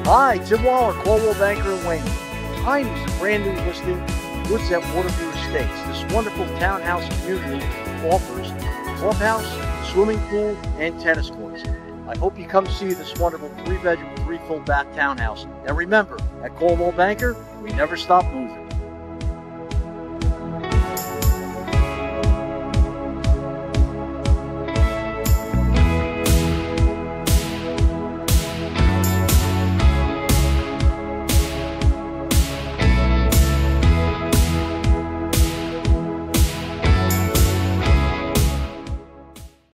Hi, Tim Waller, Caldwell Banker in Wayne. Behind me is a brand new listing, Woods at Waterview Estates. This wonderful townhouse community offers a clubhouse, swimming pool, and tennis courts. I hope you come see this wonderful 3-bedroom, 3 full bath townhouse. And remember, at Caldwell Banker, we never stop moving.